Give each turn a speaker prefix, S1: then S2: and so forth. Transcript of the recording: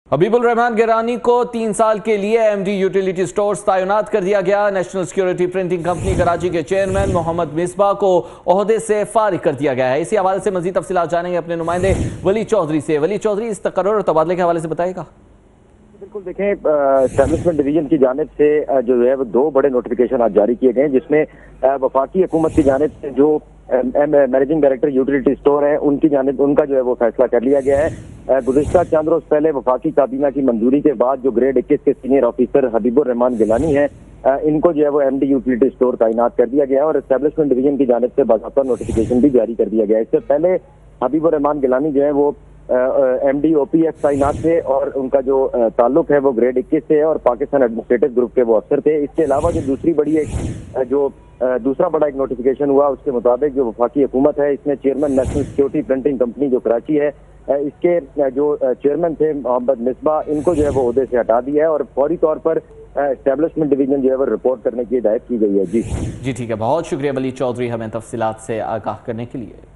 S1: حبیب الرحمان گیلانی کو 3 سال کے لیے ایم ڈی یوٹیلیٹی سٹورز تعینات کر دیا گیا۔ National security printing company Karachi کے چیئرمین محمد مصباح کو عہدے سے فارغ کر دیا گیا ہے۔ اسی حوالے سے مزید تفصیلات جانیں گے اپنے نمائندے ولی چودھری سے۔ ولی چودھری، اس تقرر اور تبادلے کے حوالے سے بتائے گا۔
S2: بالکل، دیکھیں اسٹیبلشمنٹ ڈویژن کی جانب سے جو ہے وہ 2 بڑے نوٹیفیکیشن آج جاری کیے گئے ہیں، جس میں وفاقی حکومت کی جانب سے جو مینیجنگ ڈائریکٹر یوٹیلیٹی سٹور ہیں ان کی جانب ان کا جو ہے وہ فیصلہ کر لیا گیا ہے۔ گزشتہ چند روز پہلے وفاقی کابینہ کی منظوری کے بعد جو گریڈ 21 کے سینئر آفیسر حبیب الرحمان گیلانی ہیں ان کو جو ہے وہ ایم ڈی یوٹیلیٹی سٹور تعینات کر دیا گیا ہے اور اسٹیبلشمنٹ ڈویژن کی جانب سے باضابطہ نوٹیفیکیشن بھی جاری کر دیا گیا ہے۔ اس سے پہلے حبیب الرحمان گیلانی جو ہے وہ M D O P F تعینات تھے اور ان کا جو تعلق ہے وہ گریڈ 21 سے ہے اور پاکستان ایڈمنسٹریٹو گروپ کے وہ افسر تھے۔ اس کے علاوہ جو دوسرا بڑا ایک نوٹیفیکیشن ہوا، اس کے مطابق جو وفاقی حکومت ہے اس نے chairman national security printing company جو کراچی ہے اس کے جو چیئرمین تھے محمد مصباح، ان کو جو ہے وہ عہدے سے ہٹا دیا ہے اور فوری طور پر اسٹیبلشمنٹ ڈویژن جو ہے وہ رپورٹ کرنے کی ہدایت کی گئی ہے۔ جی
S1: ٹھیک ہے، بہت شکریہ ولی چودھری ہمیں تفصیلات سے آگاہ کرنے کے لیے۔